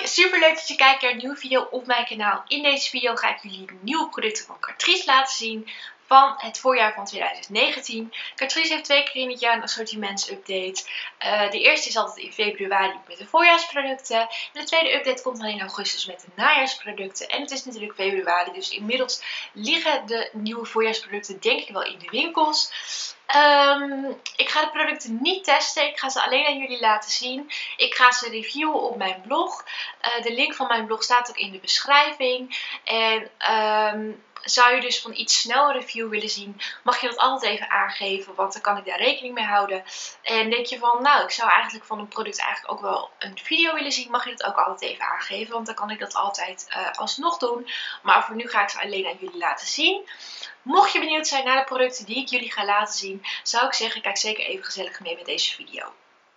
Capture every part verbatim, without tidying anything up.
Hoi, super leuk dat je kijkt naar een nieuwe video op mijn kanaal. In deze video ga ik jullie nieuwe producten van Catrice laten zien van het voorjaar van twintig negentien. Catrice heeft twee keer in het jaar een assortimentsupdate. Uh, de eerste is altijd in februari met de voorjaarsproducten. En de tweede update komt dan in augustus met de najaarsproducten. En het is natuurlijk februari, dus inmiddels liggen de nieuwe voorjaarsproducten denk ik wel in de winkels. Um, ik ga de producten niet testen, ik ga ze alleen aan jullie laten zien. Ik ga ze reviewen op mijn blog. Uh, de link van mijn blog staat ook in de beschrijving. En um, zou je dus van iets snel een review willen zien, mag je dat altijd even aangeven, want dan kan ik daar rekening mee houden. En denk je van, nou, ik zou eigenlijk van een product eigenlijk ook wel een video willen zien, mag je dat ook altijd even aangeven, want dan kan ik dat altijd uh, alsnog doen. Maar voor nu ga ik ze alleen aan jullie laten zien. Mocht je benieuwd zijn naar de producten die ik jullie ga laten zien, zou ik zeggen, kijk zeker even gezellig mee met deze video.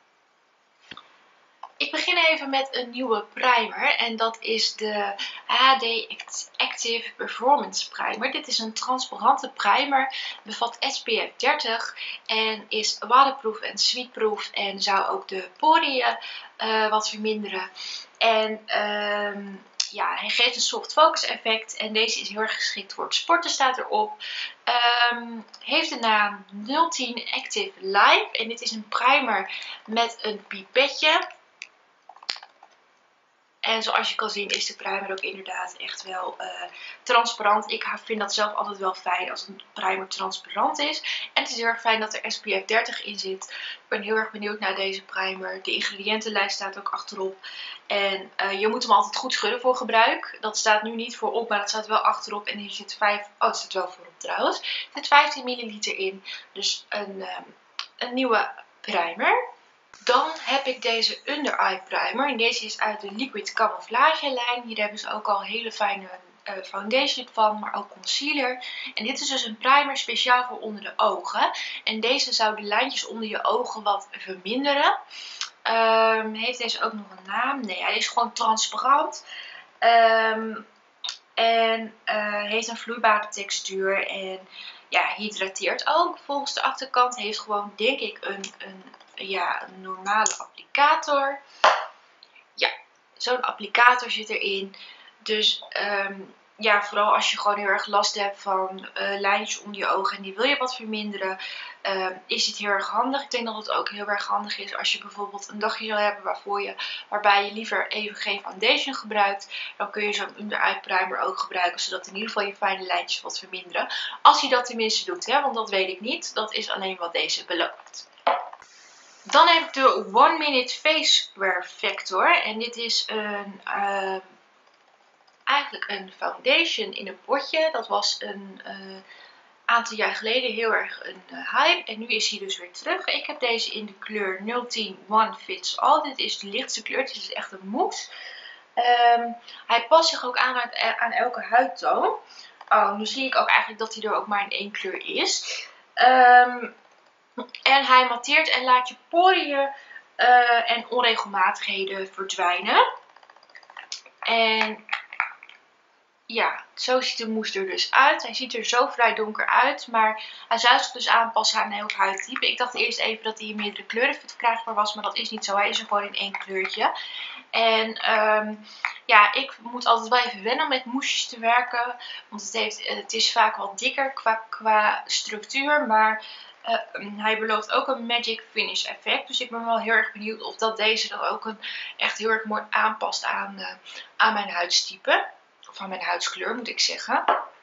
Ik begin even met een nieuwe primer en dat is de H D Active Performance Primer. Dit is een transparante primer, bevat S P F dertig en is waterproof en sweetproof en zou ook de poriën uh, wat verminderen. En um, ja, hij geeft een soft focus effect en deze is heel erg geschikt voor het sporten, staat erop. Um, heeft de naam nul tien Active Live en dit is een primer met een pipetje. En zoals je kan zien is de primer ook inderdaad echt wel uh, transparant. Ik vind dat zelf altijd wel fijn als een primer transparant is. En het is heel erg fijn dat er S P F dertig in zit. Ik ben heel erg benieuwd naar deze primer. De ingrediëntenlijst staat ook achterop. En uh, je moet hem altijd goed schudden voor gebruik. Dat staat nu niet voorop, maar dat staat wel achterop. En hier zit vijf, oh, het staat wel voorop trouwens. Er zit vijftien milliliter in. Dus een, um, een nieuwe primer. Dan heb ik deze Under Eye Primer. En deze is uit de Liquid Camouflage lijn. Hier hebben ze ook al hele fijne uh, foundation van, maar ook concealer. En dit is dus een primer speciaal voor onder de ogen. En deze zou de lijntjes onder je ogen wat verminderen. Um, heeft deze ook nog een naam? Nee, hij is gewoon transparant. Um, en uh, heeft een vloeibare textuur. En ja, hydrateert ook. Volgens de achterkant heeft gewoon, denk ik, een... een ja, een normale applicator. Ja, zo'n applicator zit erin. Dus um, ja, vooral als je gewoon heel erg last hebt van uh, lijntjes onder je ogen en die wil je wat verminderen, uh, is het heel erg handig. Ik denk dat het ook heel erg handig is als je bijvoorbeeld een dagje zou hebben waarvoor je, waarbij je liever even geen foundation gebruikt. Dan kun je zo'n under eye primer ook gebruiken, zodat in ieder geval je fijne lijntjes wat verminderen. Als je dat tenminste doet, hè, want dat weet ik niet. Dat is alleen wat deze belooft. Dan heb ik de One Minute Face Perfector. En dit is een, uh, eigenlijk een foundation in een potje. Dat was een uh, aantal jaar geleden heel erg een uh, hype. En nu is hij dus weer terug. Ik heb deze in de kleur nul tien One Fits All. Dit is de lichtste kleur. Dit is echt een mousse. Um, hij past zich ook aan, aan elke huidtoon. Oh, nu zie ik ook eigenlijk dat hij er ook maar in één kleur is. Um, En hij matteert en laat je poriën uh, en onregelmatigheden verdwijnen. En ja, zo ziet de mousse er dus uit. Hij ziet er zo vrij donker uit, maar hij zou zich dus aanpassen aan elk huidtype. Ik dacht eerst even dat hij in meerdere kleuren verkrijgbaar was, maar dat is niet zo. Hij is er gewoon in één kleurtje. En um, ja, ik moet altijd wel even wennen om met mousses te werken. Want het, heeft, het is vaak wat dikker qua, qua structuur, maar Uh, hij belooft ook een magic finish effect. Dus ik ben wel heel erg benieuwd of dat deze dan ook een, echt heel erg mooi aanpast aan, uh, aan mijn huidstype. Of aan mijn huidskleur moet ik zeggen.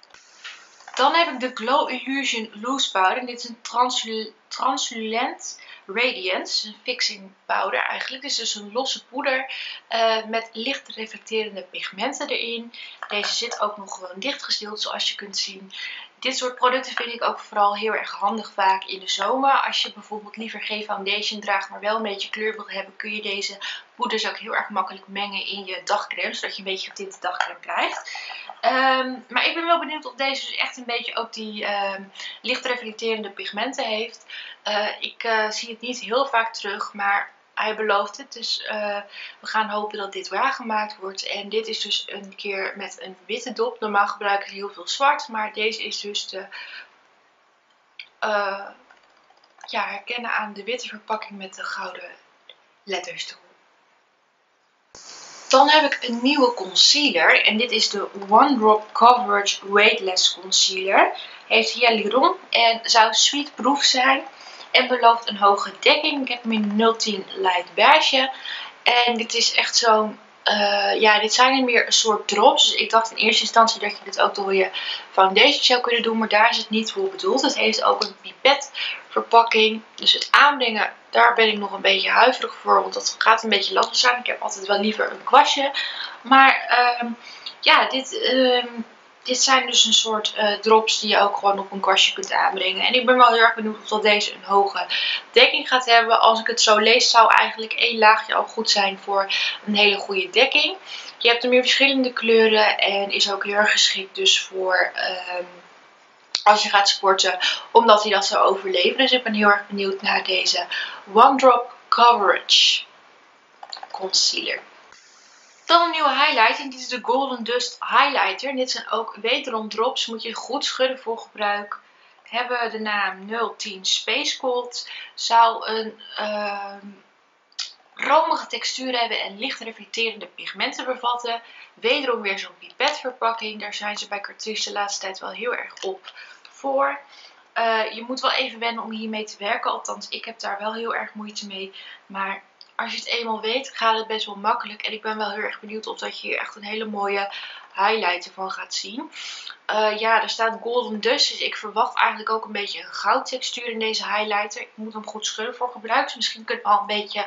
Dan heb ik de Glow Illusion Loose Powder. En dit is een translu Translucent Radiance. Een fixing powder eigenlijk. Dit is dus een losse poeder uh, met licht reflecterende pigmenten erin. Deze zit ook nog gewoon dichtgestild zoals je kunt zien. Dit soort producten vind ik ook vooral heel erg handig vaak in de zomer. Als je bijvoorbeeld liever geen foundation draagt, maar wel een beetje kleur wil hebben, kun je deze poeders ook heel erg makkelijk mengen in je dagcrème, zodat je een beetje getinte dagcrème krijgt. Um, maar ik ben wel benieuwd of deze dus echt een beetje ook die um, licht reflecterende pigmenten heeft. Uh, ik uh, zie het niet heel vaak terug, maar hij belooft het. Dus uh, we gaan hopen dat dit waargemaakt wordt. En dit is dus een keer met een witte dop. Normaal gebruik ik heel veel zwart, maar deze is dus te uh, ja, herkennen aan de witte verpakking met de gouden letters erop. Dan heb ik een nieuwe concealer. En dit is de One Drop Coverage Weightless Concealer. Heeft hyaluron en zou sweet proof zijn. En belooft een hoge dekking. Ik heb hem in nul tien Light Beige. En dit is echt zo'n... Uh, ja, dit zijn er meer een soort drops. Dus ik dacht in eerste instantie dat je dit ook door je foundation zou kunnen doen. Maar daar is het niet voor bedoeld. Het heeft ook een pipetverpakking. Dus het aanbrengen, daar ben ik nog een beetje huiverig voor. Want dat gaat een beetje lastig zijn. Ik heb altijd wel liever een kwastje. Maar um, ja, dit... Um, Dit zijn dus een soort uh, drops die je ook gewoon op een kwastje kunt aanbrengen. En ik ben wel heel erg benieuwd of dat deze een hoge dekking gaat hebben. Als ik het zo lees zou eigenlijk één laagje al goed zijn voor een hele goede dekking. Je hebt er meer verschillende kleuren en is ook heel erg geschikt dus voor um, als je gaat sporten. Omdat hij dat zou overleven. Dus ik ben heel erg benieuwd naar deze One Drop Coverage Concealer. Dan een nieuwe highlighter. Dit is de Golden Dust Highlighter. En dit zijn ook wederom drops. Moet je goed schudden voor gebruik. Hebben de naam nul tien Space Gold. Zou een uh, romige textuur hebben en licht reflecterende pigmenten bevatten. Wederom weer zo'n pipetverpakking. Daar zijn ze bij Catrice de laatste tijd wel heel erg op voor. Uh, je moet wel even wennen om hiermee te werken. Althans, ik heb daar wel heel erg moeite mee. Maar... als je het eenmaal weet, gaat het best wel makkelijk. En ik ben wel heel erg benieuwd of dat je hier echt een hele mooie highlighter van gaat zien. Uh, ja, er staat Golden Dust. Dus ik verwacht eigenlijk ook een beetje een goudtextuur in deze highlighter. Ik moet hem goed schudden voor gebruik. Dus misschien kun je al een beetje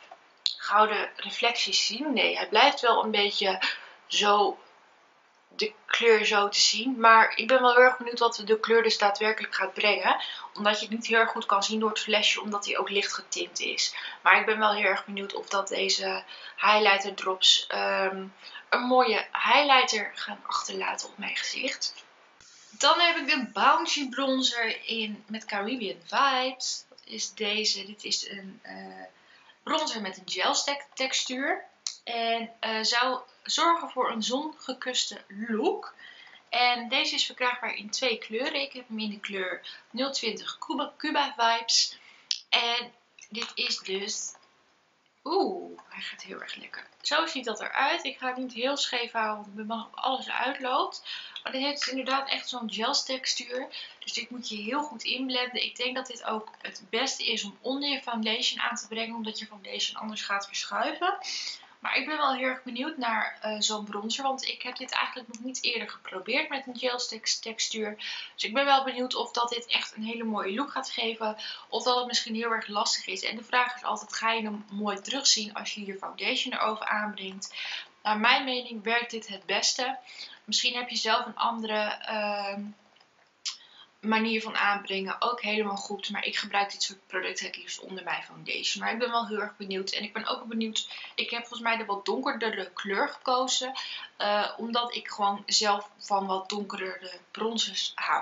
gouden reflecties zien. Nee, hij blijft wel een beetje zo... de kleur zo te zien. Maar ik ben wel heel erg benieuwd wat de kleur dus daadwerkelijk gaat brengen. Omdat je het niet heel erg goed kan zien door het flesje. Omdat hij ook licht getint is. Maar ik ben wel heel erg benieuwd of dat deze highlighter drops um, een mooie highlighter gaan achterlaten op mijn gezicht. Dan heb ik de Bouncy Bronzer in met Caribbean Vibes. Dat is deze. Dit is een uh, bronzer met een gel textuur. En uh, zou zorgen voor een zongekuste look. En deze is verkrijgbaar in twee kleuren. Ik heb hem in de kleur nul twintig Cuba, Cuba Vibes. En dit is dus... Oeh, hij gaat heel erg lekker. Zo ziet dat eruit. Ik ga het niet heel scheef houden, want ik ben bang dat alles eruit loopt. Maar dit heeft inderdaad echt zo'n gel textuur. Dus dit moet je heel goed inblenden. Ik denk dat dit ook het beste is om onder je foundation aan te brengen. Omdat je foundation anders gaat verschuiven. Maar ik ben wel heel erg benieuwd naar uh, zo'n bronzer. Want ik heb dit eigenlijk nog niet eerder geprobeerd met een gel textuur. Dus ik ben wel benieuwd of dat dit echt een hele mooie look gaat geven. Of dat het misschien heel erg lastig is. En de vraag is altijd, ga je hem mooi terugzien als je je foundation erover aanbrengt? Naar mijn mening werkt dit het beste. Misschien heb je zelf een andere... Uh, manier van aanbrengen ook helemaal goed. Maar ik gebruik dit soort producten het liefst onder mijn foundation. Maar ik ben wel heel erg benieuwd. En ik ben ook benieuwd. Ik heb volgens mij de wat donkerdere kleur gekozen. Uh, omdat ik gewoon zelf van wat donkerdere bronzers hou.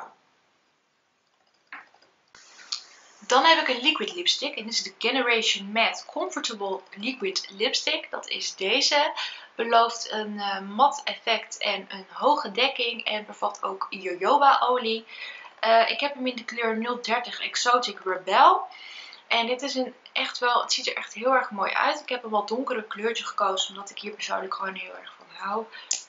Dan heb ik een liquid lipstick. En dit is de Generation Matte Comfortable Liquid Lipstick. Dat is deze. Belooft een uh, mat effect en een hoge dekking. En bevat ook jojoba olie. Uh, ik heb hem in de kleur nul dertig Exotic Rebel. En dit is een echt wel, het ziet er echt heel erg mooi uit. Ik heb een wat donkere kleurtje gekozen, omdat ik hier persoonlijk gewoon heel erg van hou.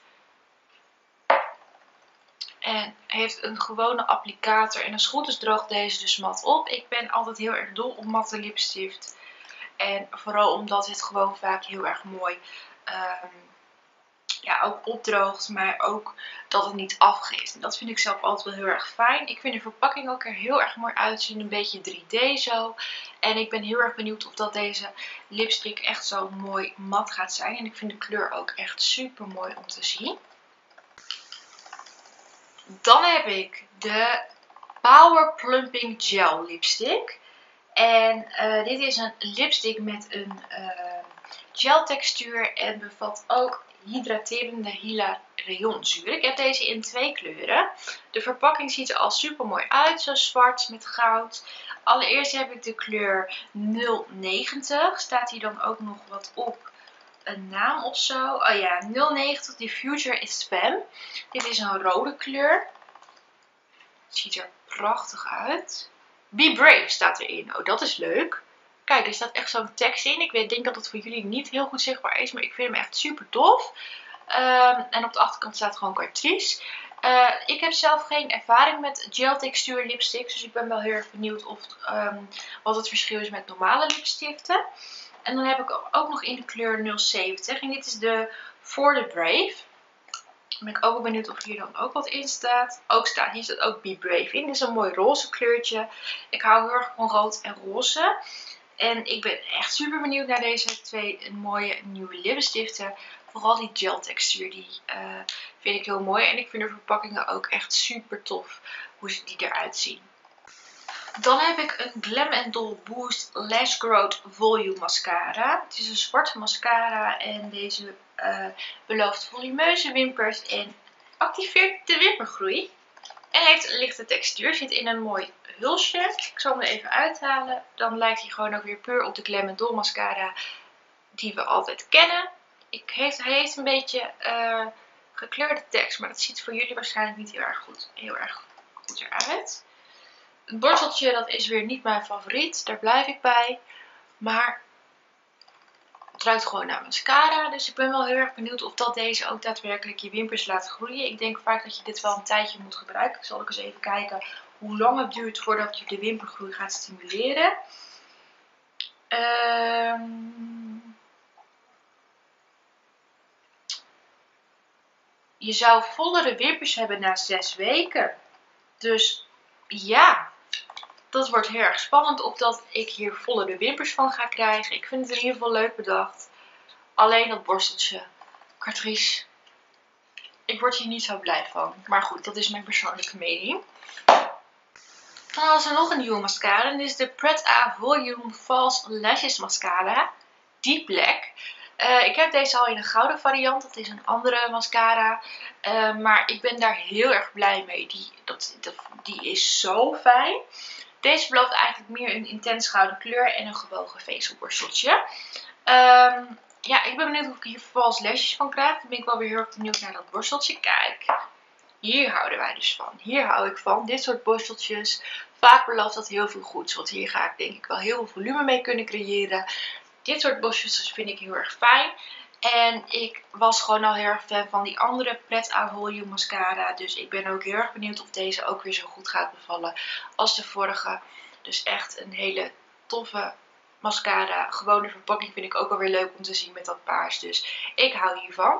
En heeft een gewone applicator. En als het goed is droogt deze dus mat op. Ik ben altijd heel erg dol op matte lipstift. En vooral omdat dit gewoon vaak heel erg mooi... Um, ja, ook opdroogt, maar ook dat het niet afgeeft. En dat vind ik zelf altijd wel heel erg fijn. Ik vind de verpakking ook er heel erg mooi uitzien. Een beetje drie D zo. En ik ben heel erg benieuwd of dat deze lipstick echt zo mooi mat gaat zijn. En ik vind de kleur ook echt super mooi om te zien. Dan heb ik de Power Plumping Gel Lipstick. En uh, dit is een lipstick met een uh, gel textuur en bevat ook hydraterende hyaluronzuur. Ik heb deze in twee kleuren. De verpakking ziet er al super mooi uit, zo zwart met goud. Allereerst heb ik de kleur nul negentig. Staat hier dan ook nog wat op? Een naam of zo? Oh ja, nul negentig Diffuser is Spam. Dit is een rode kleur. Het ziet er prachtig uit. Be Brave staat erin. Oh, dat is leuk. Kijk, er staat echt zo'n tekst in. Ik weet, denk dat het voor jullie niet heel goed zichtbaar is, maar ik vind hem echt super tof. Um, en op de achterkant staat gewoon Catrice. Uh, ik heb zelf geen ervaring met gel textuur lipsticks, dus ik ben wel heel erg benieuwd of, um, wat het verschil is met normale lipstiften. En dan heb ik ook nog in de kleur nul zeventig en dit is de For the Brave. Dan ben ik ook wel benieuwd of hier dan ook wat in staat. Ook staat, hier staat ook Be Brave in. Dit is een mooi roze kleurtje. Ik hou heel erg van rood en roze. En ik ben echt super benieuwd naar deze twee mooie nieuwe lipstiften. Vooral die gel textuur, die uh, vind ik heel mooi. En ik vind de verpakkingen ook echt super tof hoe ze die eruit zien. Dan heb ik een Glam Doll Boost Lash Growth Volume Mascara. Het is een zwarte mascara en deze uh, belooft volumeuze wimpers en activeert de wimpergroei. En heeft een lichte textuur, zit in een mooi hulsje. Ik zal hem er even uithalen. Dan lijkt hij gewoon ook weer puur op de Glam Doll mascara die we altijd kennen. Ik heeft, hij heeft een beetje uh, gekleurde tekst, maar dat ziet voor jullie waarschijnlijk niet heel erg goed, heel erg goed eruit. Het borsteltje, dat is weer niet mijn favoriet, daar blijf ik bij. Maar het ruikt gewoon naar mascara, dus ik ben wel heel erg benieuwd of dat deze ook daadwerkelijk je wimpers laat groeien. Ik denk vaak dat je dit wel een tijdje moet gebruiken. Ik zal ook eens even kijken hoe lang het duurt voordat je de wimpergroei gaat stimuleren. Um... Je zou vollere wimpers hebben na zes weken. Dus ja, dat wordt heel erg spannend of dat ik hier vollere wimpers van ga krijgen. Ik vind het in ieder geval leuk bedacht. Alleen dat borsteltje, Catrice, ik word hier niet zo blij van. Maar goed, dat is mijn persoonlijke mening. Dan was er nog een nieuwe mascara. En dit is de Pret A Volume False Lashes Mascara. Deep Black. Uh, ik heb deze al in een gouden variant. Dat is een andere mascara. Uh, maar ik ben daar heel erg blij mee. Die, dat, dat, die is zo fijn. Deze belooft eigenlijk meer een intens gouden kleur en een gewogen vezelborsteltje. Um, ja, ik ben benieuwd of ik hier false lashes van krijg. Dan ben ik wel weer heel erg benieuwd naar dat borsteltje. Kijk, hier houden wij dus van. Hier hou ik van. Dit soort borsteltjes. Vaak belooft dat heel veel goeds. Want hier ga ik denk ik wel heel veel volume mee kunnen creëren. Dit soort borsteltjes vind ik heel erg fijn. En ik was gewoon al heel erg fan van die andere Pret A Volume mascara. Dus ik ben ook heel erg benieuwd of deze ook weer zo goed gaat bevallen als de vorige. Dus echt een hele toffe mascara. Gewoon de verpakking vind ik ook alweer leuk om te zien met dat paars. Dus ik hou hiervan.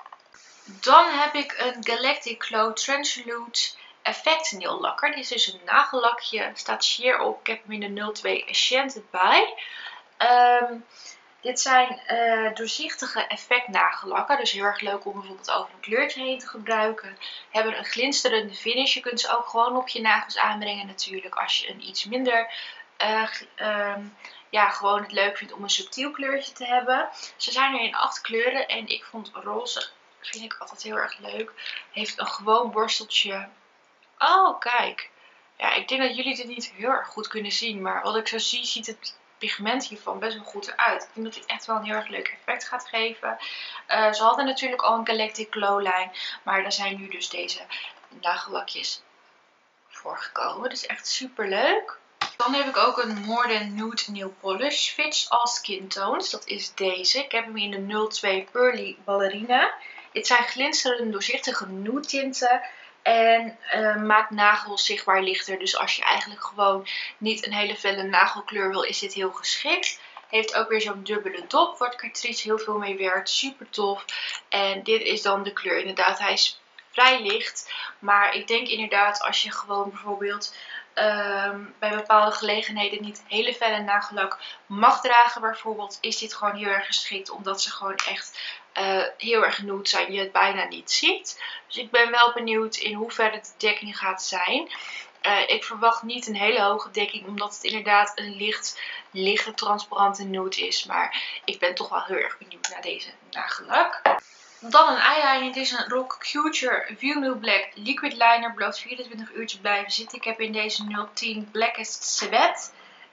Dan heb ik een Galactic Glow Translute Effect Nail Lakker. Dit is dus een nagellakje. Staat sheer op. Ik heb hem in de nul twee Enchanted bij. Um, dit zijn uh, doorzichtige effect nagellakken. Dus heel erg leuk om bijvoorbeeld over een kleurtje heen te gebruiken. Hebben een glinsterende finish. Je kunt ze ook gewoon op je nagels aanbrengen natuurlijk. Als je een iets minder uh, um, ja, gewoon het leuk vindt om een subtiel kleurtje te hebben. Ze zijn er in acht kleuren. En ik vond roze, vind ik altijd heel erg leuk. Heeft een gewoon borsteltje. Oh, kijk. Ja, ik denk dat jullie dit niet heel erg goed kunnen zien. Maar wat ik zo zie, ziet het pigment hiervan best wel goed eruit. Ik denk dat dit echt wel een heel erg leuk effect gaat geven. Uh, ze hadden natuurlijk al een Galactic Glow lijn. Maar daar zijn nu dus deze nagellakjes voor gekomen. Dat is echt super leuk. Dan heb ik ook een Modern Nude Nail Polish. Fits All Skin Tones. Dat is deze. Ik heb hem in de nul twee Pearly Ballerina. Dit zijn glinsterende doorzichtige nude tinten. En uh, maakt nagels zichtbaar lichter. Dus als je eigenlijk gewoon niet een hele felle nagelkleur wil, is dit heel geschikt. Heeft ook weer zo'n dubbele dop. Waar Catrice heel veel mee werkt. Super tof. En dit is dan de kleur. Inderdaad, hij is vrij licht. Maar ik denk inderdaad als je gewoon bijvoorbeeld Um, bij bepaalde gelegenheden niet hele felle nagellak mag dragen bijvoorbeeld, is dit gewoon heel erg geschikt. Omdat ze gewoon echt uh, heel erg nude zijn. Je het bijna niet ziet. Dus ik ben wel benieuwd in hoeverre de dekking gaat zijn. Uh, ik verwacht niet een hele hoge dekking. Omdat het inderdaad een licht, lichte transparante nude is. Maar ik ben toch wel heel erg benieuwd naar deze nagellak. Dan een eyeliner. Dit is een Rock Culture View New Black Liquid Liner. Belooft vierentwintig uur te blijven zitten. Ik heb in deze nul tien Blackest Civet.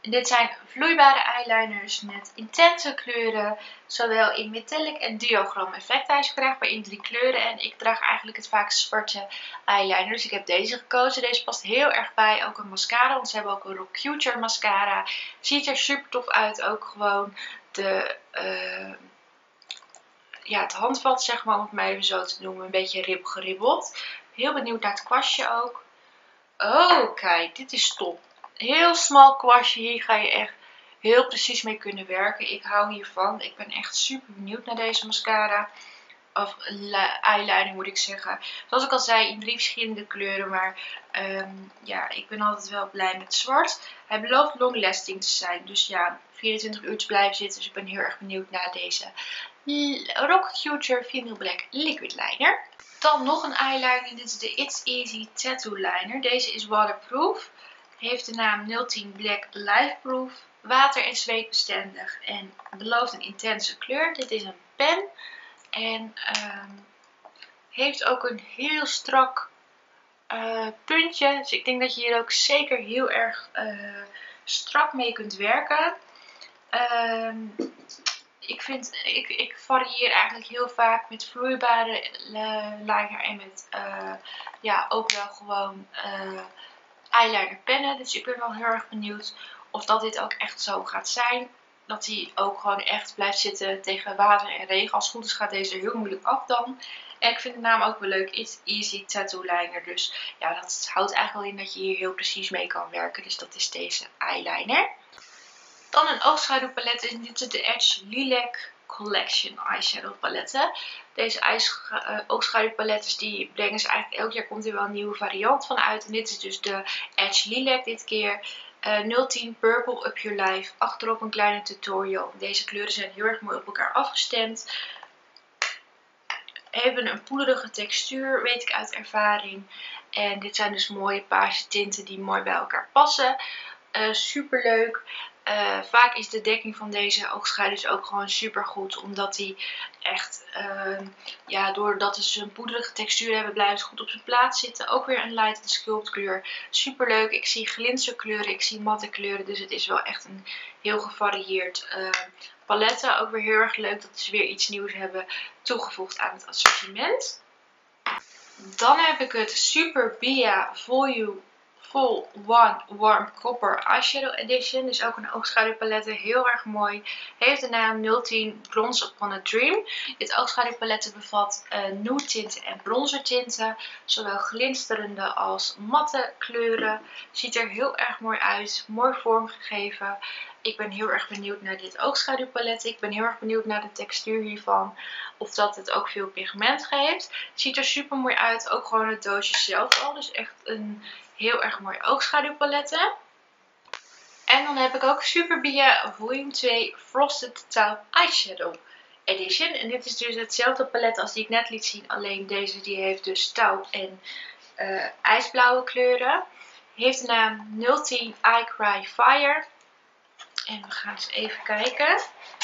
Dit zijn vloeibare eyeliners met intense kleuren, zowel in metallic en duochroom effect. Hij is verkrijgbaar in drie kleuren en ik draag eigenlijk het vaakst zwarte eyeliner. Dus ik heb deze gekozen. Deze past heel erg bij ook een mascara, want ze hebben ook een Rock Future mascara. Ziet er super tof uit, ook gewoon de... Uh, ja, het handvat, zeg maar, om het maar even zo te noemen, een beetje rib geribbeld. Heel benieuwd naar het kwastje ook. Oh, kijk, dit is top. Heel smal kwastje, hier ga je echt heel precies mee kunnen werken. Ik hou hiervan. Ik ben echt super benieuwd naar deze mascara. Of eyeliner moet ik zeggen. Zoals ik al zei, in drie verschillende kleuren. Maar um, ja, ik ben altijd wel blij met zwart. Hij belooft long lasting te zijn. Dus ja, vierentwintig uur te blijven zitten. Dus ik ben heel erg benieuwd naar deze Rock Future Vinyl Black Liquid Liner. Dan nog een eyeliner. Dit is de It's Easy Tattoo Liner. Deze is waterproof. Heeft de naam nul tien Black Lifeproof. Water- en zweetbestendig. En belooft een intense kleur. Dit is een pen. En um, heeft ook een heel strak uh, puntje. Dus ik denk dat je hier ook zeker heel erg uh, strak mee kunt werken. Um, ik, vind, ik, ik varieer eigenlijk heel vaak met vloeibare liner en met uh, ja, ook wel gewoon uh, eyeliner pennen. Dus ik ben wel heel erg benieuwd of dat dit ook echt zo gaat zijn. Dat hij ook gewoon echt blijft zitten tegen water en regen. Als het goed is gaat deze heel moeilijk af dan. En ik vind de naam ook wel leuk. It's Easy Tattoo Liner. Dus ja, dat houdt eigenlijk wel in dat je hier heel precies mee kan werken. Dus dat is deze eyeliner. Dan een oogschaduwpalet. En dit is de Edge Lilac Collection Eyeshadow paletten. Deze uh, oogschaduwpaletten die brengen ze eigenlijk elk jaar komt er wel een nieuwe variant van uit. En dit is dus de Edge Lilac dit keer. Uh, nul tien Purple Up Your Life. Achterop een kleine tutorial. Deze kleuren zijn heel erg mooi op elkaar afgestemd. Hebben een poederige textuur, weet ik uit ervaring. En dit zijn dus mooie paarse tinten die mooi bij elkaar passen. Uh, super leuk. Uh, vaak is de dekking van deze oogschaduws ook gewoon super goed. Omdat die echt, uh, ja, doordat ze een poederige textuur hebben, blijven ze goed op zijn plaats zitten. Ook weer een light sculpt kleur. Super leuk. Ik zie glinsterkleuren, ik zie matte kleuren. Dus het is wel echt een heel gevarieerd uh, paletten. Ook weer heel erg leuk dat ze weer iets nieuws hebben toegevoegd aan het assortiment. Dan heb ik het Super Bia Volume Full One Warm Copper Eyeshadow Edition. Dus ook een oogschaduwpalet. Heel erg mooi. Heeft de naam nul tien Bronze Upon a Dream. Dit oogschaduwpalet bevat uh, nude tinten en bronzer tinten. Zowel glinsterende als matte kleuren. Ziet er heel erg mooi uit. Mooi vormgegeven. Ik ben heel erg benieuwd naar dit oogschaduwpalet. Ik ben heel erg benieuwd naar de textuur hiervan. Of dat het ook veel pigment geeft. Ziet er super mooi uit. Ook gewoon het doosje zelf al. Dus echt een heel erg mooi oogschaduwpaletten. En dan heb ik ook Super Bia Volume twee Frosted Taupe Eyeshadow Edition. En dit is dus hetzelfde palet als die ik net liet zien. Alleen deze die heeft dus taupe en uh, ijsblauwe kleuren. Heeft de naam nul tien I Cry Fire. En we gaan eens even kijken.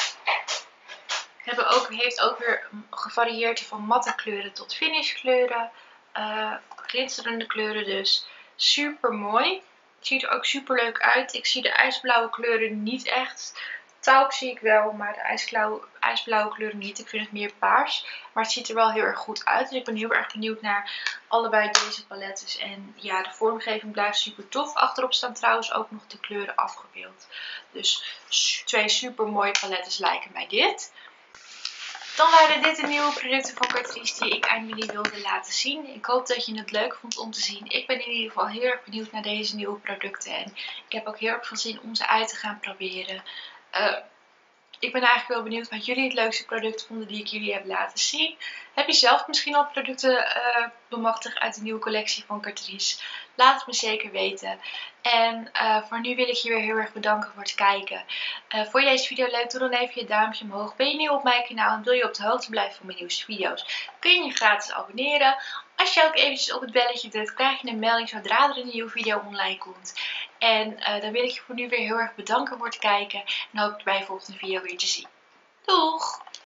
Hebben ook, heeft ook weer gevarieerd van matte kleuren tot finish kleuren. Uh, glinsterende kleuren dus. Super mooi. Het ziet er ook super leuk uit. Ik zie de ijsblauwe kleuren niet echt. Taupe zie ik wel, maar de ijsblauwe, ijsblauwe kleuren niet. Ik vind het meer paars. Maar het ziet er wel heel erg goed uit. Dus ik ben heel erg benieuwd naar allebei deze paletten. En ja, de vormgeving blijft super tof. Achterop staan trouwens ook nog de kleuren afgebeeld. Dus twee super mooie paletten lijken mij dit. Dan waren dit de nieuwe producten van Catrice die ik aan jullie wilde laten zien. Ik hoop dat je het leuk vond om te zien. Ik ben in ieder geval heel erg benieuwd naar deze nieuwe producten. En ik heb ook heel erg veel zin om ze uit te gaan proberen. Uh, ik ben eigenlijk wel benieuwd wat jullie het leukste product vonden die ik jullie heb laten zien. Heb je zelf misschien al producten uh, bemachtigd uit de nieuwe collectie van Catrice? Laat het me zeker weten. En uh, voor nu wil ik je weer heel erg bedanken voor het kijken. Uh, vond je deze video leuk? Doe dan even je duimpje omhoog. Ben je nieuw op mijn kanaal en wil je op de hoogte blijven van mijn nieuwste video's? Kun je je gratis abonneren. Als je ook eventjes op het belletje drukt, krijg je een melding zodra er een nieuwe video online komt. En uh, dan wil ik je voor nu weer heel erg bedanken voor het kijken. En hoop ik bij de volgende video weer te zien. Doeg!